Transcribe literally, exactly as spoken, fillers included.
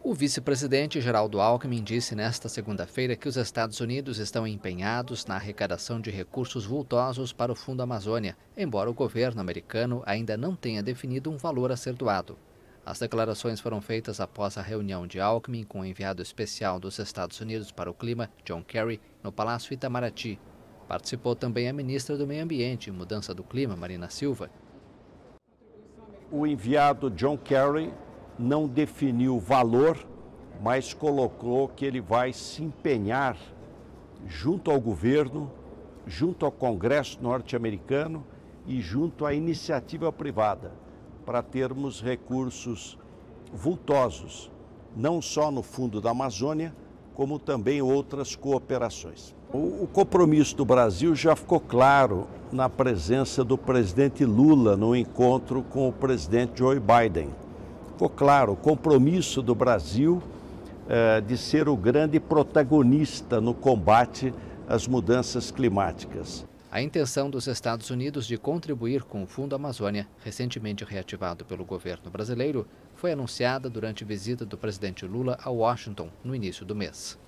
O vice-presidente Geraldo Alckmin disse nesta segunda-feira que os Estados Unidos estão empenhados na arrecadação de recursos vultosos para o Fundo Amazônia, embora o governo americano ainda não tenha definido um valor a ser doado. As declarações foram feitas após a reunião de Alckmin com o enviado especial dos Estados Unidos para o Clima, John Kerry, no Palácio Itamaraty. Participou também a ministra do Meio Ambiente e Mudança do Clima, Marina Silva. O enviado John Kerry não definiu o valor, mas colocou que ele vai se empenhar junto ao governo, junto ao Congresso norte-americano e junto à iniciativa privada, para termos recursos vultosos, não só no Fundo da Amazônia, como também outras cooperações. O, o compromisso do Brasil já ficou claro na presença do presidente Lula no encontro com o presidente Joe Biden. Ficou claro o compromisso do Brasil eh, de ser o grande protagonista no combate às mudanças climáticas. A intenção dos Estados Unidos de contribuir com o Fundo Amazônia, recentemente reativado pelo governo brasileiro, foi anunciada durante visita do presidente Lula a Washington no início do mês.